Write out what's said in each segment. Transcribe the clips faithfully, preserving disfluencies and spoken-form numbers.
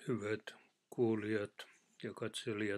Hyvät kuulijat ja katselijat,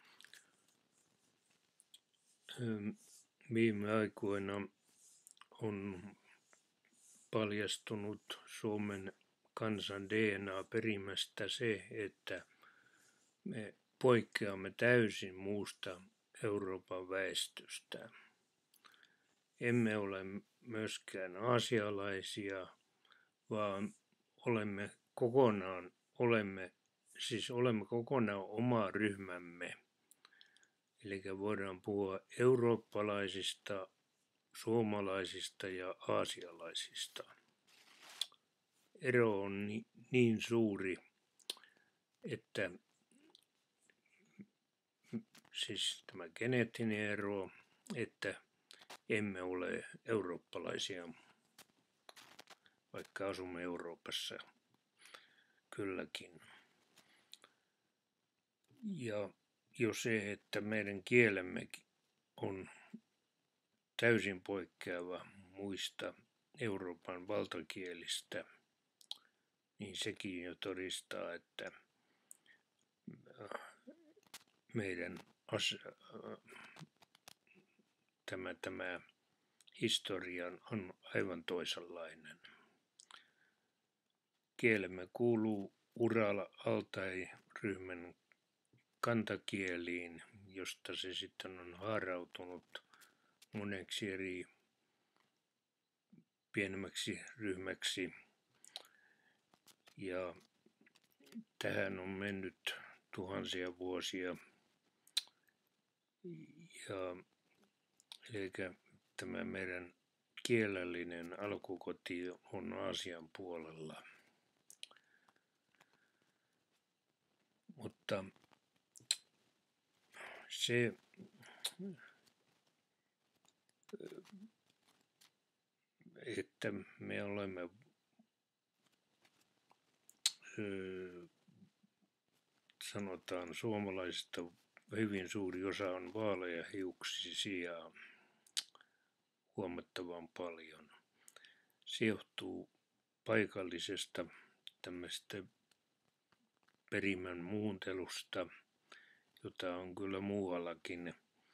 viime aikoina on paljastunut Suomen kansan D N A-perimästä se, että me poikkeamme täysin muusta Euroopan väestöstä. Emme ole myöskään aasialaisia, vaan olemme kokonaan, olemme, siis olemme kokonaan oma ryhmämme. Eli voidaan puhua eurooppalaisista, suomalaisista ja aasialaisista. Ero on niin suuri, että siis tämä geneettinen ero, että emme ole eurooppalaisia, vaikka asumme Euroopassa kylläkin. Ja jo se, että meidän kielemme on täysin poikkeava muista Euroopan valtakielistä, niin sekin jo todistaa, että meidän as- tämä, tämä historia on aivan toisenlainen. Kielemme kuuluu Ural-Altai-ryhmän kantakieliin, josta se sitten on haarautunut moneksi eri pienemmäksi ryhmäksi. Ja tähän on mennyt tuhansia vuosia. Ja eli tämä meidän kielellinen alkukoti on Aasian puolella. Mutta se, että me olemme sanotaan suomalaisista hyvin suuri osa on vaaleahiuksisia huomattavan paljon. Se johtuu paikallisesta tämmöistä perimän muuntelusta, jota on kyllä muuallakin,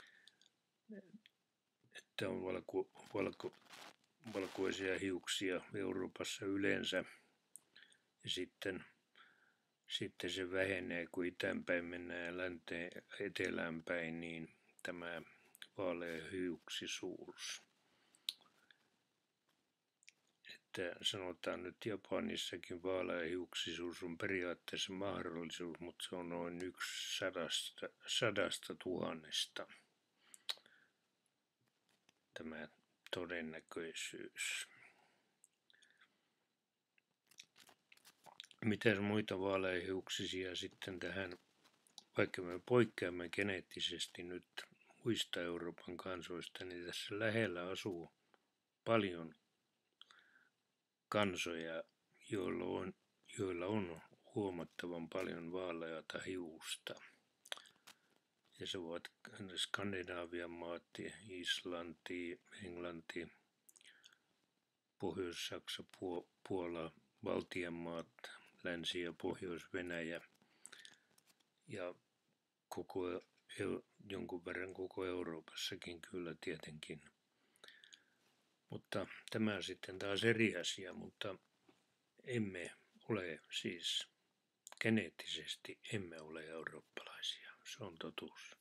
että on valko, valko, valkoisia hiuksia Euroopassa yleensä, ja sitten, sitten se vähenee, kun itäänpäin mennään länteen etelään päin, niin tämä vaaleahiuksisuus. Että sanotaan nyt Japanissakin vaaleahiuksisuus on periaatteessa mahdollisuus, mutta se on noin yksi sadasta, sadasta tuhannesta tämä todennäköisyys. Mitä muita vaaleahiuksisia sitten tähän, vaikka me poikkeamme geneettisesti nyt muista Euroopan kansoista, niin tässä lähellä asuu paljon kansoja, joilla on, joilla on huomattavan paljon vaaleata hiusta. Ja se ovat Skandinaavian maat, Islanti, Englanti, Pohjois-Saksa, Puola, Baltian maat, Länsi- ja Pohjois-Venäjä ja koko, jonkun verran koko Euroopassakin kyllä tietenkin. Mutta tämä sitten taas eri asia, mutta emme ole siis geneettisesti emme ole eurooppalaisia. Se on totuus.